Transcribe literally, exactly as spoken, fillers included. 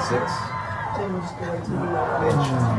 six. Then we'll just go right to the bench.